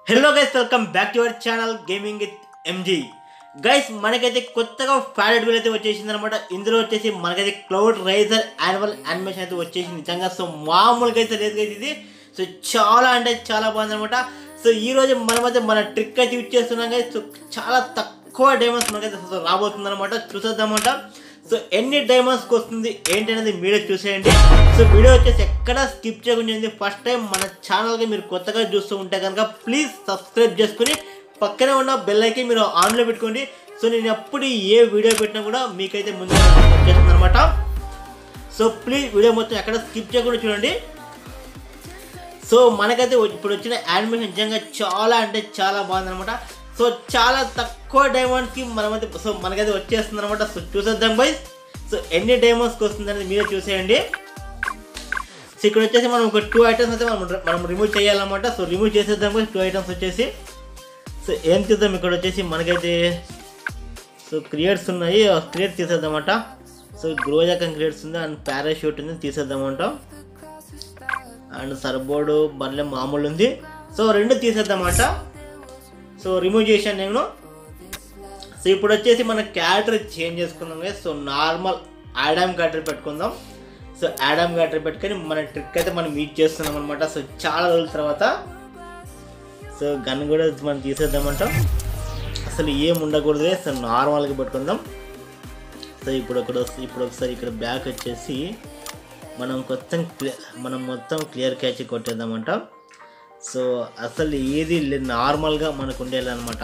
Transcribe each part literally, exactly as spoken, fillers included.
Hello guys, welcome back to our channel gaming with MG. Guys, మనకైతే కొత్తగా palette wheel అయితే వచ్చేసింది అనమాట. ఇందులో వచ్చేసి మనకైతే క్లౌడ్ రైజర్ యాన్యువల్ యానిమేషన్ అయితే వచ్చేసింది. నిజంగా సో మామూలుగా అయితే లేదు గైస్ ఇది. సో చాలా అంటే చాలా బాగుంది అనమాట. సో ఈ రోజు మనమైతే మన ట్రిక్ అయితే యూజ్ చేస్తున్నాం గైస్. సో చాలా తక్కువ డైమండ్స్ మనకైతే సో రాబోతుంది అనమాట. చూసేద్దామంట. సో ఎన్ని డైమండ్స్కి వస్తుంది ఏంటి అనేది మీరే చూసేయండి. సో వీడియో వచ్చేసి ఎక్కడ స్కిప్ చేయకుండా, ఫస్ట్ టైం మన ఛానల్కి మీరు కొత్తగా చూస్తూ ఉంటే కనుక ప్లీజ్ సబ్స్క్రైబ్ చేసుకుని పక్కనే ఉన్న బెల్ ఐకాన్ మీరు ఆన్లో పెట్టుకోండి. సో నేను ఎప్పుడు ఏ వీడియో పెట్టినా కూడా మీకైతే ముందుగా వచ్చేస్తుంది అనమాట. సో ప్లీజ్ వీడియో మొత్తం ఎక్కడ స్కిప్ చేయకుండా చూడండి. సో మనకైతే ఇప్పుడు వచ్చిన యానిమేషన్ నిజంగా చాలా అంటే చాలా బాగుంది అనమాట. సో చాలా తక్కువ డైమండ్స్కి మనమైతే సో మనకైతే వచ్చేస్తుంది అనమాట. సో చూసేద్దాం బైస్. సో ఎన్ని డైమండ్స్కి వస్తుంది అనేది మీరే చూసేయండి. సో ఇక్కడ వచ్చేసి మనం ఒక టూ ఐటమ్స్ అయితే మనం మనం రిమూవ్ చేయాలన్నమాట. సో రిమూవ్ చేసేద్దాం బైస్. టూ ఐటమ్స్ వచ్చేసి సో ఏం చేద్దాం, ఇక్కడ వచ్చేసి మనకైతే సో క్రియేట్స్ ఉన్నాయి, క్రియేట్ తీసేద్దామట. సో గ్రోజాకం క్రియేట్స్ ఉంది అండ్ పారాషూట్ ఉంది, తీసేద్దామంట. అండ్ సర్బోర్డు బర్లే మామూలు ఉంది. సో రెండు తీసేద్దామట. సో రిమూవ్ చేశాను నేను. సో ఇప్పుడు వచ్చేసి మన క్యారెక్టర్ చేంజ్ చేసుకుందాం. సో నార్మల్ యాడమ్ క్యారెక్టర్ పెట్టుకుందాం. సో యాడమ్ క్యారెక్టర్ పెట్టుకొని మన ట్రిక్ అయితే మనం యూజ్ చేస్తున్నాం అనమాట. సో చాలా రోజుల తర్వాత సో గన్ కూడా మనం తీసేద్దామంటాం. అసలు ఏం ఉండకూడదు. సో నార్మల్గా పెట్టుకుందాం. సో ఇప్పుడు ఒకటి ఇప్పుడు ఒకసారి ఇక్కడ బ్యాక్ వచ్చేసి మనం కొత్త మనం మొత్తం క్లియర్ క్యాచ్ కొట్టేద్దామంట. సో అసలు ఏది నార్మల్గా మనకు ఉండేయాలన్నమాట.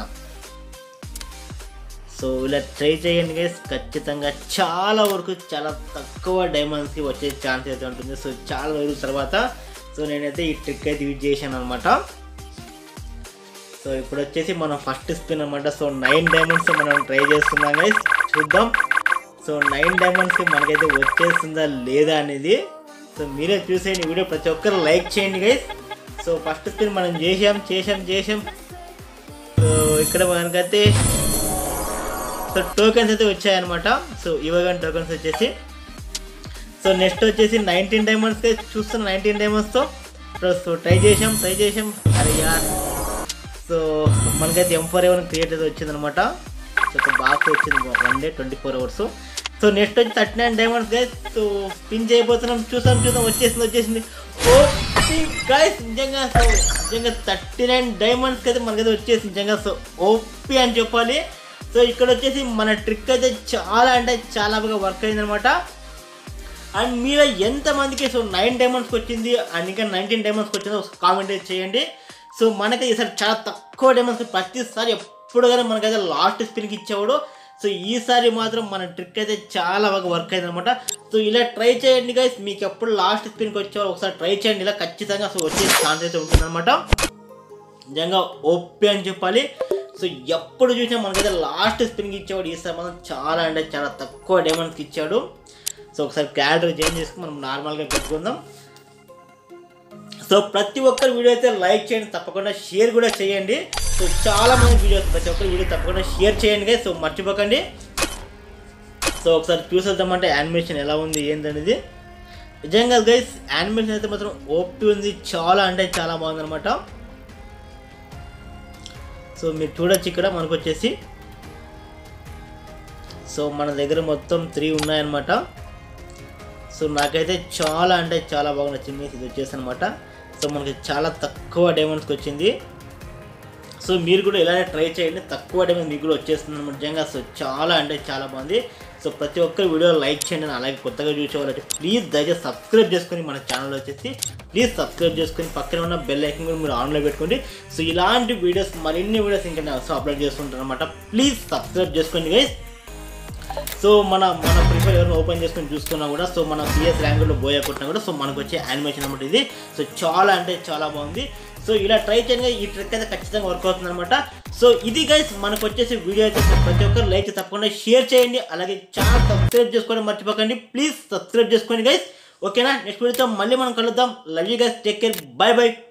సో ఇలా ట్రై చేయండి గైస్. ఖచ్చితంగా చాలా వరకు చాలా తక్కువ డైమండ్స్కి వచ్చే ఛాన్స్ అయితే ఉంటుంది. సో చాలా రోజుల తర్వాత సో నేనైతే ఈ ట్రిక్ అయితే యూజ్ చేశాను అనమాట. సో ఇప్పుడు వచ్చేసి మనం ఫస్ట్ స్పిన్ అనమాట. సో నైన్ డైమండ్స్ మనం ట్రై చేస్తున్నాం గైస్. చూద్దాం సో నైన్ డైమండ్స్కి మనకైతే వచ్చేస్తుందా లేదా అనేది. సో మీరే చూసేయండి వీడియో, ప్రతి ఒక్కరు లైక్ చేయండి గైస్. సో ఫస్ట్ స్పిన్ మనం చేసాం చేసాం చేసాం సో ఇక్కడ మనకైతే సో టోకెన్స్ అయితే వచ్చాయన్నమాట. సో ఇవ్వగానే టోకెన్స్ వచ్చేసి సో నెక్స్ట్ వచ్చేసి నైన్టీన్ డైమండ్స్కి చూస్తున్నాం. నైన్టీన్ డైమండ్స్తో సో ట్రై చేసాం ట్రై చేసాం అరే యార్. సో మనకైతే ఎం ఫోర్ ఎవర్ క్రియేట్ అయితే వచ్చిందనమాట. సో ఒక బాక్స్ వచ్చింది one day twenty four hours. So next వచ్చి thirty nine diamonds guys. So spin చేయబోతున్నాం. చూసాం చూద్దాం వచ్చేసింది వచ్చేసింది ఓ గైస్. నిజంగా సో నిజంగా థర్టీ నైన్ డైమండ్స్కి అయితే మనకైతే వచ్చేసింది నిజంగా. సో ఓపీ అని చెప్పాలి. సో ఇక్కడ వచ్చేసి మన ట్రిక్ అయితే చాలా అంటే చాలా బాగా వర్క్ అయిందనమాట. అండ్ మీరు ఎంతమందికి సో నైన్ డైమండ్స్కి వచ్చింది అండ్ ఇంకా నైన్టీన్ డైమండ్స్కి వచ్చిందో కామెంట్ అయితే చేయండి. సో మనకైతే ఈసారి చాలా తక్కువ డైమండ్స్కి ప్రతిసారి ఎప్పుడు కానీ మనకైతే లాస్ట్ స్పిన్కి ఇచ్చేవాడు. సో ఈసారి మాత్రం మన ట్రిక్ అయితే చాలా బాగా వర్క్ అయింది అనమాట. సో ఇలా ట్రై చేయండి గైస్. మీకు ఎప్పుడు లాస్ట్ స్పిన్కి వచ్చేవారు ఒకసారి ట్రై చేయండి. ఇలా ఖచ్చితంగా సో వచ్చే ఛాన్స్ అయితే ఉంటుందన్నమాట. నిజంగా ఓపీ అని చెప్పాలి. సో ఎప్పుడు చూసినా మనకైతే లాస్ట్ స్పిన్కి ఇచ్చేవాడు. ఈసారి మాత్రం చాలా అంటే చాలా తక్కువ డైమండ్స్కి ఇచ్చాడు. సో ఒకసారి క్యారెక్టర్ చేంజ్ చేసుకుని మనం నార్మల్గా పెట్టుకుందాం. సో ప్రతి ఒక్కరి వీడియో అయితే లైక్ చేయండి, తప్పకుండా షేర్ కూడా చేయండి. సో చాలా మంది వీడియోస్ ప్రతి ఒక్కరి వీడియో తప్పకుండా షేర్ చేయండి గైస్. సో మర్చిపోకండి. సో ఒకసారి చూసేద్దామంటే యానిమేషన్ ఎలా ఉంది ఏంటనేది. నిజంగా గైస్ యానిమేషన్ అయితే మాత్రం ఓపీ ఉంది. చాలా అంటే చాలా బాగుంది అనమాట. సో మీరు చూడొచ్చు ఇక్కడ మనకు వచ్చేసి సో మన దగ్గర మొత్తం త్రీ ఉన్నాయన్నమాట. సో నాకైతే చాలా అంటే చాలా బాగా నచ్చింది ఇది వచ్చేసి అనమాట. సో మనకి చాలా తక్కువ డైమండ్స్కి వచ్చింది. సో మీరు కూడా ఇలానే ట్రై చేయండి, తక్కువ డైమండ్ మీకు కూడా వచ్చేస్తుంది అనమాట. నిజంగా సో చాలా అంటే చాలా బాగుంది. సో ప్రతి ఒక్కరి వీడియో లైక్ చేయండి. అలాగే కొత్తగా చూసేవాళ్ళైతే ప్లీజ్ దయచేసి సబ్స్క్రైబ్ చేసుకొని మన ఛానల్ వచ్చేసి ప్లీజ్ సబ్స్క్రైబ్ చేసుకొని పక్కన ఉన్న బెల్ ఐకాన్ కూడా మీరు ఆన్లో పెట్టుకోండి. సో ఇలాంటి వీడియోస్ మరిన్ని వీడియోస్ ఇంకా సో అప్లోడ్ చేస్తుంటారు అనమాట. ప్లీజ్ సబ్స్క్రైబ్ చేసుకోండి గైస్. సో మన మన ప్రిఫర్ ఎవరిని ఓపెన్ చేసుకొని చూసుకున్నా కూడా సో మన సిఎస్ ర్యాంకులో బోయా కొట్టినా కూడా సో మనకు వచ్చే యానిమేషన్ అనమాట ఇది. సో చాలా అంటే చాలా బాగుంది. సో ఇలా ట్రై చేయండి. ఈ ట్రిక్ అయితే ఖచ్చితంగా వర్క్ అవుతుంది అనమాట. సో ఇది గైస్ మనకు వచ్చేసి వీడియో అయితే ప్రతి ఒక్కరు లైక్ తప్పకుండా షేర్ చేయండి. అలాగే ఛానల్ సబ్స్క్రైబ్ చేసుకోవడం మర్చిపోకండి. ప్లీజ్ సబ్స్క్రైబ్ చేసుకోండి గైస్. ఓకేనా? నెక్స్ట్ వీడియోతో మళ్ళీ మనం కలుద్దాం. Love you guys. Take care. Bye by.